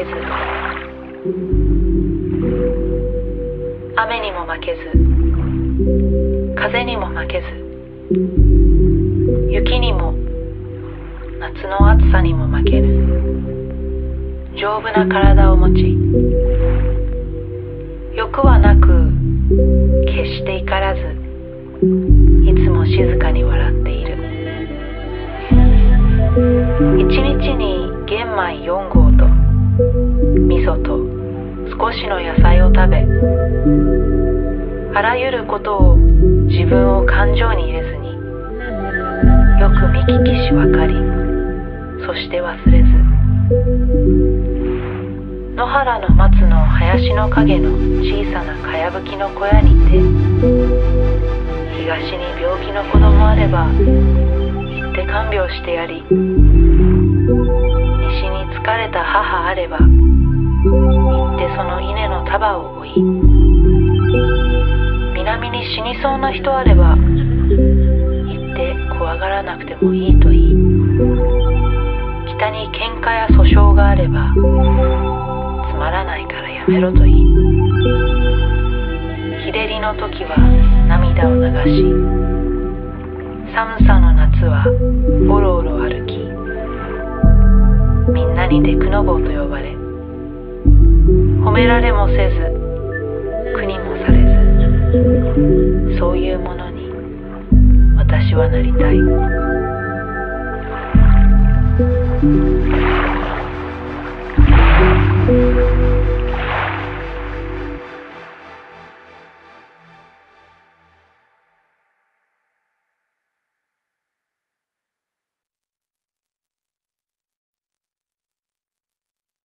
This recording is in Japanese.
けず、雨にも負けず、風にも負けず、雪にも夏の暑さにも負けぬ丈夫な体を持ち、欲はなく決して怒らず、いつも静かに笑っている。一日に玄米4合と味噌と少しの野菜を食べ、あらゆることを自分を感情に入れずに、よく見聞きし分かり、そして忘れず、野原の松の林の陰の小さなかやぶきの小屋にて、東に病気の子供あれば行って看病してやり、西に疲れた母あれば行ってその稲の束を追い、南に死にそうな人あれば行って怖がらなくてもいいと言い、北に喧嘩や訴訟があればつまらないからやめろと言い、日照りの時は涙を流し、寒さの夏はおろおろ歩き、みんなにデクノボーと呼ばれ、褒められもせず苦にもされず、そういうものに私はなりたい。